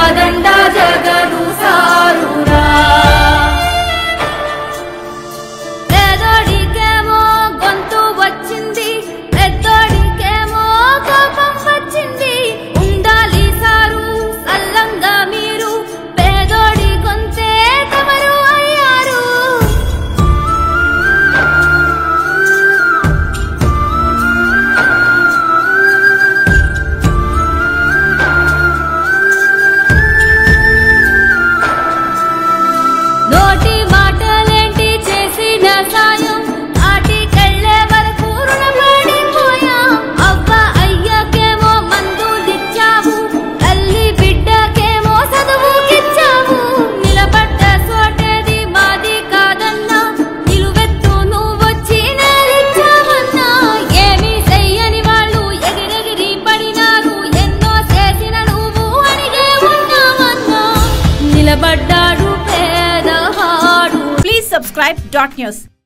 అండదండ జగను సారురా పేదోడికేమో గొంతు వచ్చింది పెద్దోడికేమో కోపం వచ్చింది ఉండాలి సారు సల్లంగా మీరు పేదోడి గొంతే తమరు అయ్యారు నోటి మాటలేంటి చేసిన సాయం ఆటికెళ్ళే వరకు రుణపడిపోయా అవ్వ అయ్యకేమో మందులిచ్చావు తల్లి బిడ్డకేమో చదువుకిచ్చావు నిలబడ్డ చోటేది మాది కాదన్నా నిలువెత్తు నువ్వొచ్చి నేలిచ్చావన్నా ఏమీ చెయ్యని వాళ్ళు ఎగిరెగిరి పడినారు ఎన్నో చేసిన నువ్వు అడిగే ఉన్నావన్నా నిలబడ్డాడు పేదహాడు. Please subscribe .news.